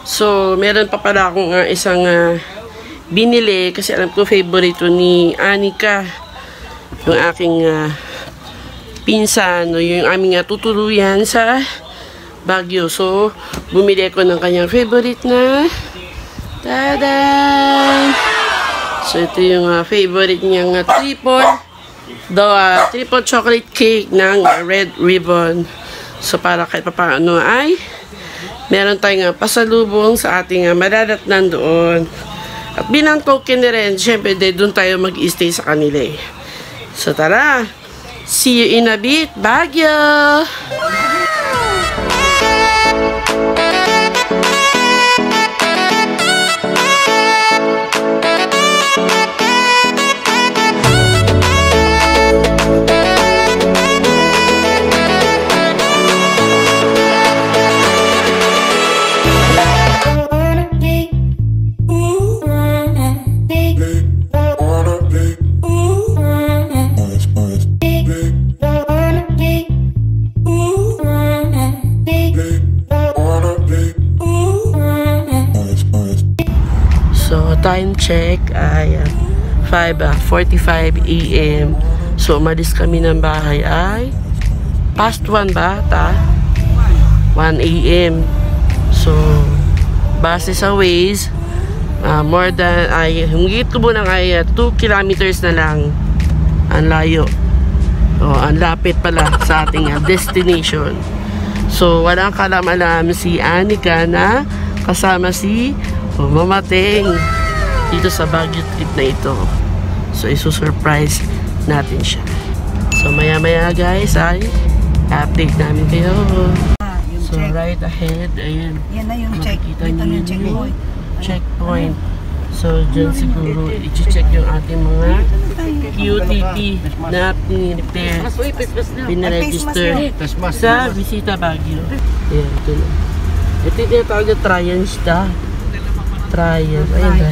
So, meron pa pala akong isang binili kasi alam ko favorite ni Anika. Yung aking pinsan, no, yung aming tutuluyan sa Baguio. So, bumili ako ng kanyang favorite na tada! So, ito yung favorite niyang triple chocolate cake ng Red Ribbon. So, para kahit paano ay meron tayong pasalubong sa ating mararatnan doon. At bilang token na rin, syempre, doon tayo mag-stay sa kanila eh. So, tara! See you in a bit, Baguio! Time check ay 5:45 AM. So, umalis kami ng bahay ay past 1 ba? 1 AM. So, base sa Waze, more than, humigit ko muna ay 2 kilometers na lang ang layo. Ang lapit pala sa ating destination. So, walang kalam-alam si Anika na kasama si Mamating dito sa Baguio trip na ito. So, isusurprise natin siya. So, maya-maya guys ay update namin kayo. So, right ahead, ayan. Yan na yung checkpoint. Checkpoint. So, dyan siguro i-check yung ating mga QTP na pinirepair, pinaregister sa Visita Baguio. Ayan, ito na. Ito yung tinatawag na Triage. Triage.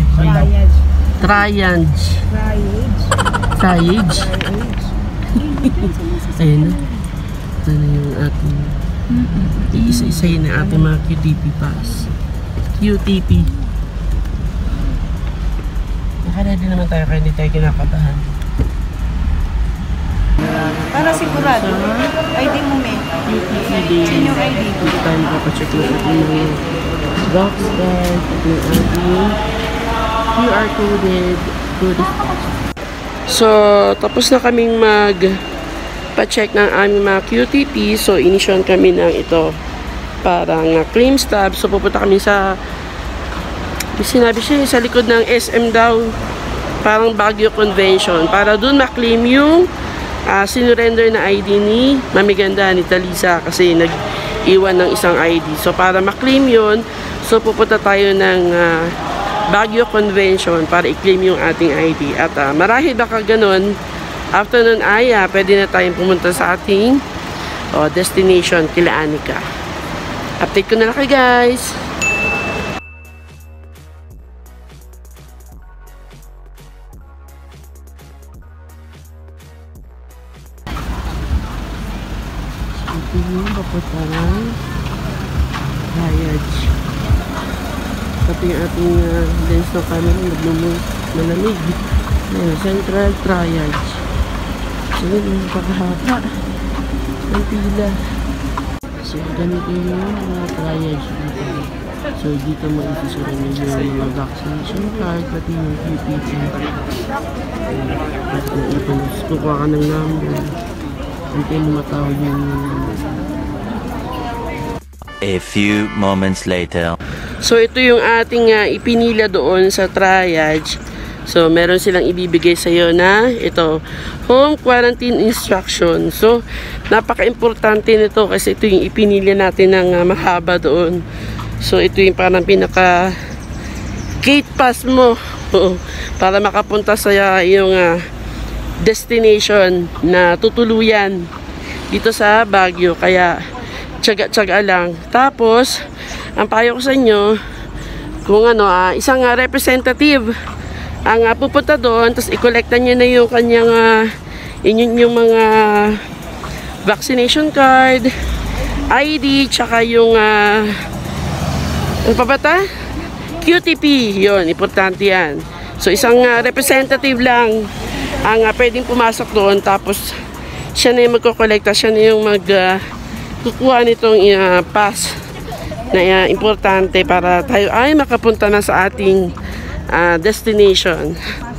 Ayun na. Ito na yung ating isa-isayin na ating mga QTP pass. QTP. Nakaredy naman tayo kaya hindi tayo kinakatahan. Para sigurado, ID mo may. QTP din. Senior ID. Ito tayo makapacheck na ating mga box guard, ating ating QR coded food. So, tapos na kaming pa-check ng aming mga QTP. So, inisyon kami ng ito parang claim stub. So, pupunta kami sa sinabi siya sa likod ng SM daw, parang Baguio Convention, para dun maklaim yung sinurrender na ID ni Mamiganda, ni Talisa, kasi nag-iwan ng isang ID. So, para maklaim yun, so pupunta tayo ng Baguio Convention para i-claim yung ating ID. At marahil baka ganun, after nun ay pwede na tayong pumunta sa ating destination, kila Anika. Update ko na lang kayo guys. Ito yung papunta ng Triage. Pati yung ating lens ng camera malamig. Central Triage. So, yun, pakahaba ng pila. So, ganito yung triage dito. So, dito mo isusuran yung mga vaccination card, pati yung QPT. At ito, kukuha ka ng number. Antay mo matawag yung A few moments later. So, ito yung ating ipinila doon sa triage. So, meron silang ibibigay sa iyo na ito, home quarantine instruction. So, napaka-importante nito kasi ito yung ipinili natin ng mahaba doon. So, ito yung parang pinaka gate pass mo para makapunta sa yung destination na tutuluyan dito sa Baguio. Kaya, tiyaga-tiyaga lang. Tapos, ang payo ko sa inyo, kung isang representative ang pupunta doon, tapos i-collecta nyo na yung kanyang yung mga vaccination card, ID, tsaka yung Ano pa ba ta? QTP, yun, importante yan. So, isang representative lang ang pwedeng pumasok doon, tapos siya na yung magkokolekta, siya na yung kukuha nitong pass na importante para tayo ay makapunta na sa ating destination.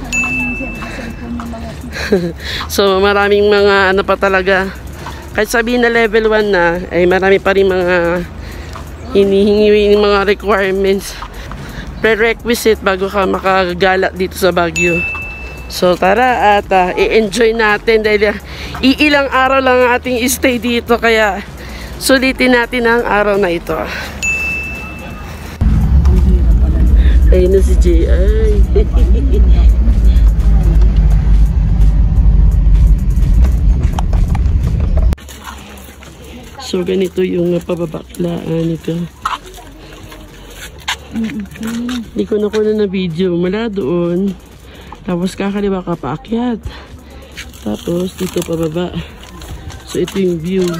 So, maraming mga ano pa talaga. Kahit sabihin na level 1 na, ay marami pa rin mga hinihingi mga requirements, prerequisite bago ka makagala dito sa Baguio. So, tara at i-enjoy natin dahil iilang araw lang ang ating stay dito, kaya sulitin natin ang araw na ito. Ayun na si Jay. Ay. So, ganito yung pababaklaan nito. Hindi ko na kuna na video. Mula doon. Tapos kakaliwa ka paakyat. Tapos dito pababa. So, ito yung view.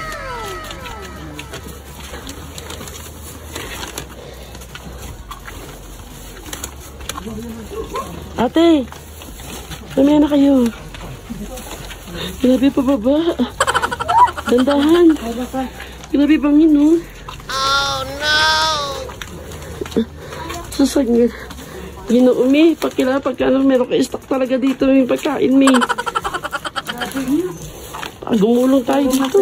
Ate! Mamaya na kayo. Grabe pababa. Dandahan. Grabe bangin, no? Oh, no! Susagin. Ginoumi. Pagkila, pagkano meron ka stock talaga dito yung pagkain, may. Gumulong tayo dito.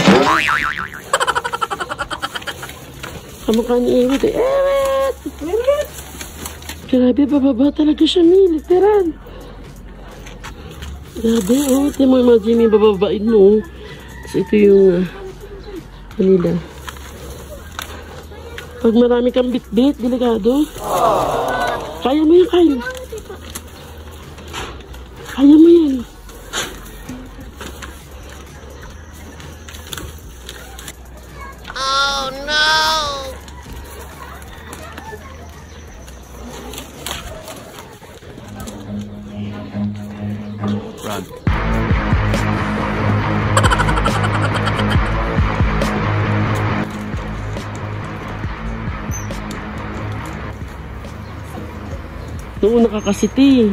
Kamukha ni Ewit, eh. Ewit! Grabe, bababa talaga siya, may. Literal. Grabe, oh. Ito mo yung mga Jimmy bababain mo. So, ito yung kanila. Pag marami kang bit-bit, delikado. Kaya mo yan, Kyle. Kaya mo yan. Oh, no! Run. Noong nakakasiti.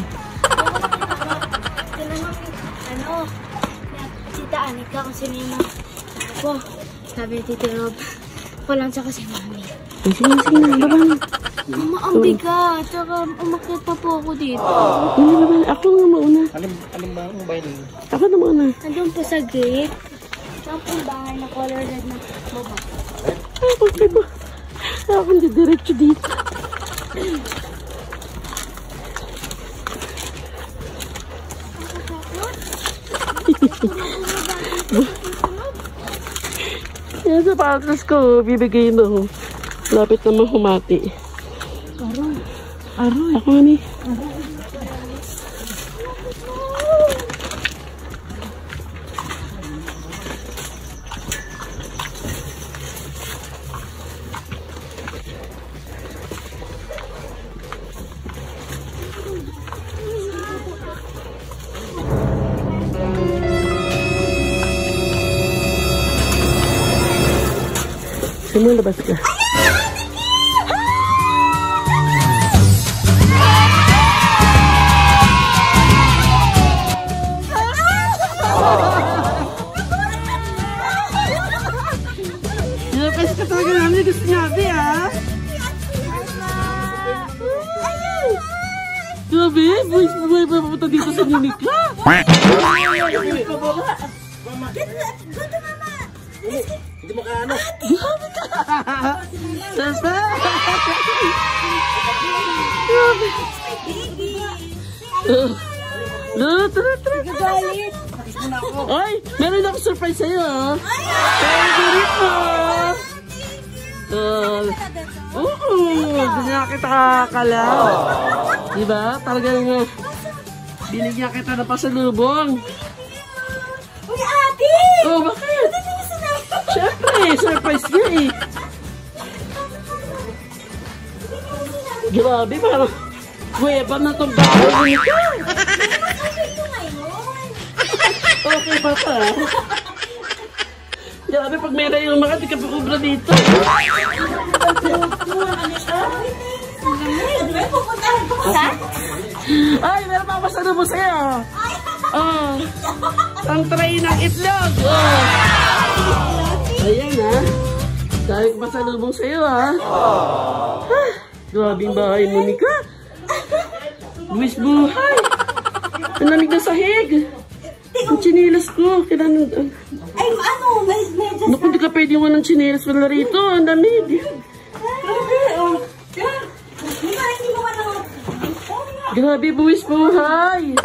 Ano, Tita Anika kung sino yung mga ako. Sabi ni Tito Rob, ako lang tsaka si Mami. Sige na, laban. Mama, ang bigat. Tsaka umakyat pa po ako dito. Hindi laban, ako nga mauna. Anong ba ang mobile? Ako na mauna. Nandun po sa gate. Saan po yung bahay na color red na baba? Ay, okay ba? Ako hindi diretso dito. Yan sa patas ko, bibigay na. Lapit naman humati. Aroy. Aroy. Ako nga ni. Sino labas ka? Labas ka talaga namin. Gusto niya, Abi, ha? Grabe, boys, buhay pa papunta dito sa Uniqlo. Hindi mo kaya ano? Grabe ka! Sasa! Grabe! Tara! Galit. Ay! Meron ako surprise sa'yo, ha? Favorite mo! Oo! Hindi niya kita kakalaw. Diba? Talagang binigyan kita na pasalubong. Uy, ate! Oh, bakit? Siyempre, surprise niya eh. Grabe, parang kuweba na itong bahay nito. Okay ba pa? Grabe, pag meron yung mga di ka pa kubra dito. Ay, meron pa pasalubong sa'yo. Oh. Ang tray ng itlog. Oh. Ayan ha. Dahil pasalubong sa'yo ha. Grabing bahay mo, Nika. Buwis buhay. Ang lamig na sahig. Ang chinilas ko. Kailangan... Ay, ano? Medyo... Naku, hindi ka pwede mo ng chinilas wala rito. Ang lamig. Grabe, oh. Hindi mo ka na... Grabe, buwis buhay.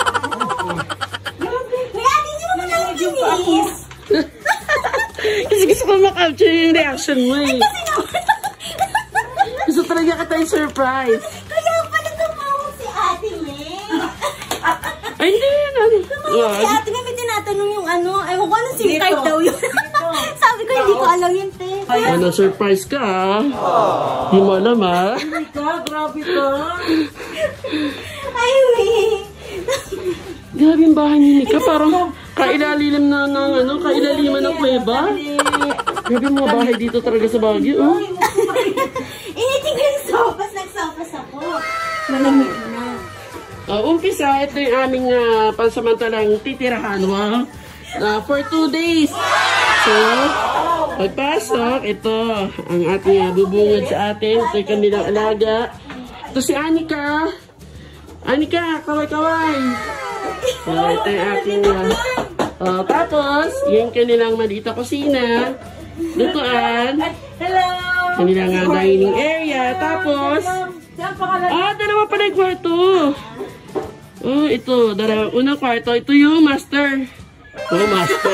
May ate, hindi mo ka na inis. Kasi gusto ko makapture yung reaction mo eh. Gusto talaga kita yung surprise. Kaya pala tumawag si ate May. Ay, hindi yan. Tumawag si ate May, may tinatanong yung ano. Ewan ko, ano SIM card daw yun. Sabi ko, hindi ko alam yun, te. Ano, surprise ka ha? Hindi mo alam ha? Grabe ka. Ay, May. Grabe yung bahay ni Nika. Parang kailaliman na ng ano, kailaliman ng kuweba. Grabe yung mga bahay dito talaga sa Baguio. Oh. Initin ko yung sopas. Nagsopas ako. Malamig na. Umpisa, ito yung aming pansamantalang titirahan. Wow. For 2 days. So, pagpasok, ito ang ating bubungad sa atin. Ito yung kanilang alaga. Ito si Anika. Anika, kaway-kaway. So, ito yung ating... tapos, yung kanilang maliit na kusina. Lutuan. Hello! Kanilang dining area. Tapos, dalawa pala yung kwarto. Oh, ito. Unang kwarto. Ito yung master. Oh, master.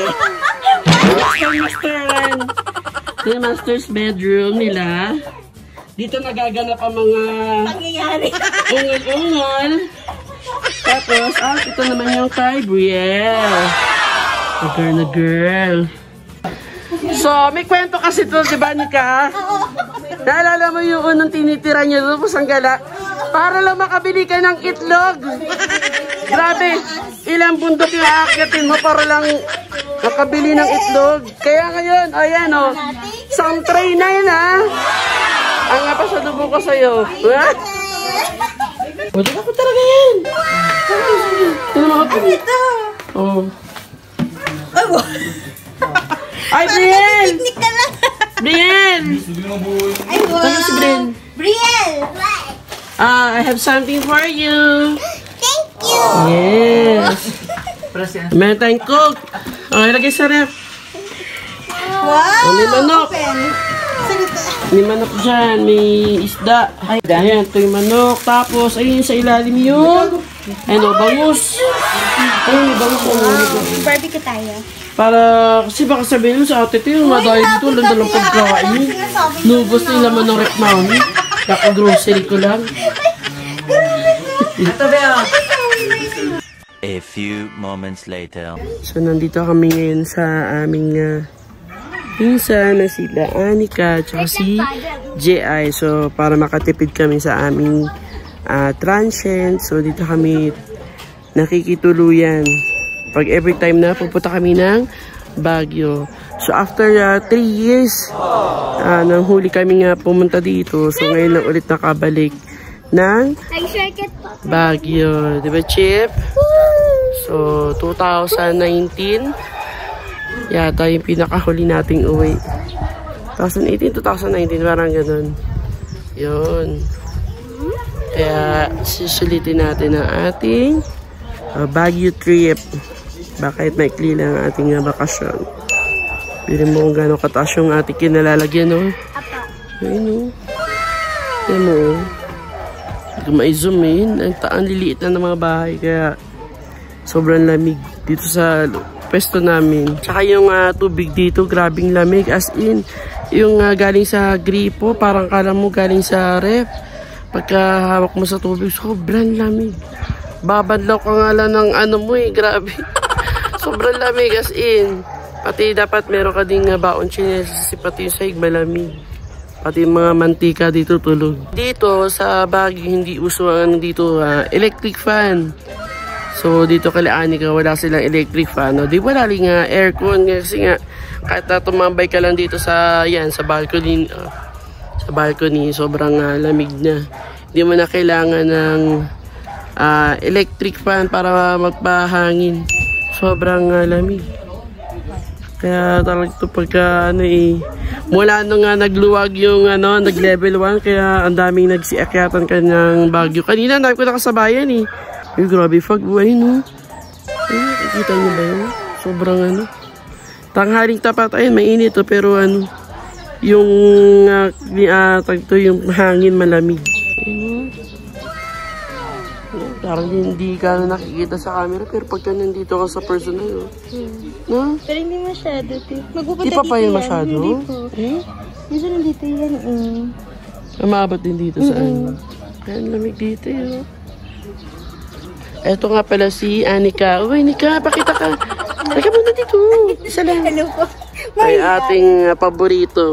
Master. Ito yung master's bedroom nila. Dito nagaganap ang mga Pangyayari. ungol-ungol. Tapos, ito naman yung kay Brielle. Na girl. So, may kwento kasi ito, di ba, Nika? Naalala mo yung unang tinitira niya doon sa Sanggala? Para lang makabili ka ng itlog. Grabe, ilang bundok yung aakyatin mo para lang makabili ng itlog. Kaya ngayon, ayan o, isang tray na yun ha. Ang nga pa sa dubo ko sa'yo. Ha? Wala ako talaga yan. Ito naman ako. Ito. Oh. Ay, Brielle! Picnic na lang. Brielle! Ay, wow. Ano si Brielle? Brielle. I have something for you. Thank you. Yes. Meron tayong coke. Ilagay sa ref. Wow. May manok. May manok dyan. May isda. Ayan, ito yung manok. Tapos, ayun sa ilalim yun. Ano, bangus. Ayun, may bangus. Barbecue tayo. Para, kasi baka sabihin mo sa ate ito yung madaya dito, lang pagkain. Nubos na yung laman ng rep namin. Kaka-grocery ko lang. A few moments later. So, nandito kami ngayon sa aming pinsan na sila Anika at si J.I. So, para makatipid kami sa aming transient. So, dito kami nakikituluyan. Pag every time na pupunta kami ng Baguio. So, after 3 years, nang huli kami nga pumunta dito. So, ngayon lang ulit nakabalik ng Baguio. Diba, Chip? So, 2019, yata yung pinakahuli nating uwi. 2018, 2019, parang ganun. Yun. Kaya, susulitin natin ang ating Baguio trip. Bakit maikli lang ang ating bakasyon. Pili mo kung gano'ng kataas yung ating kinalalagyan, no? Ayun, no? Ayun mo, hindi ko ma-zoom eh. Ang liliit na ng mga bahay, kaya sobrang lamig dito sa pwesto namin. Tsaka yung tubig dito, grabing lamig. As in, yung galing sa gripo, parang kala mo galing sa ref. Pagka hawak mo sa tubig, sobrang lamig. Babadlaw ka nga lang ng ano mo eh, grabe. Sobrang lamig as in. Pati dapat meron ka ding baon chinelas kasi pati yung sahig malamig. Pati yung mga mantika dito tulog. Dito sa Baguio hindi uso ang dito electric fan. So dito kay Anika wala silang electric fan. No? Di wala rin aircon kasi nga kahit tumambay ka lang dito sa yan sa balcony. sa balcony. Sobrang lamig na. Hindi mo na kailangan ng electric fan para magpahangin. Sobrang lamig. Kaya talaga ito pagka mula nung nagluwag yung nag-level 1, kaya ang daming nagsiakyatan kanyang Baguio. Kanina dami ko nakasabayan eh. Ay, grabe fog. Ayun nakikita niyo ba yun? Sobrang tanghaling tapat. Ayun, mainit to, pero yung yung hangin malamig. Ayun parang hindi ka nakikita sa camera, pero pagka nandito ka sa personal, no? Pero hindi masyado, te. Di pa pa yun masyado? Hindi po. Minsan nandito yan, Umabot din dito sa Ayan, lamig dito yun. Eto nga pala si Anika. Uy, Anika, pakita ka. Halika muna dito. Isa lang. Hello po. Ay, ating paborito.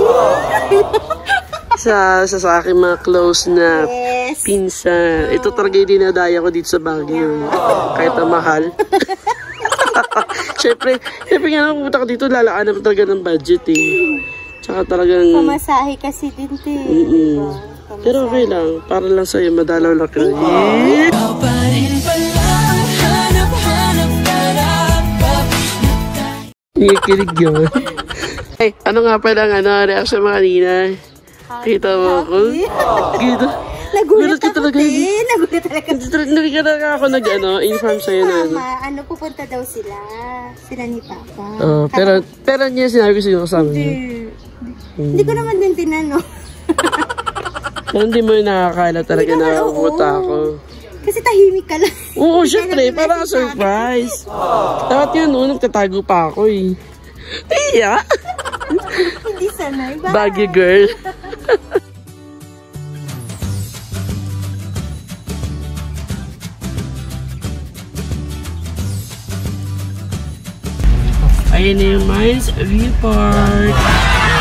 Sa aking mga close na pinsan. Ito talaga yung dinadaya ko dito sa Baguio. Kahit na mahal. Siyempre nga pumunta ko dito, lalaan naman talaga ng budget eh. Tsaka talagang... Pamasahe kasi din, te. Pero okay lang. Para lang sa'yo, madalaw lang ka. Ikilig yun. Ay, ano nga pala reaction mo kanina? Kita mo ako? Gito. Nagulat ako, te. Nagulat talaga. Hindi ka na ako inform sa'yo na pupunta daw sila. Sila ni Papa. Oh, pero niya sinabi ko sino kasama niya. Hindi ko naman din tinanong. Pero hindi mo nakakala talaga na pupunta ako. Kasi tahimik ka lang. Oo, syempre. Para surprise. Dapat yun, nagtatago pa ako eh. Iya. Hindi sanay. Baguio girl. Ayan na yung Mines View Park.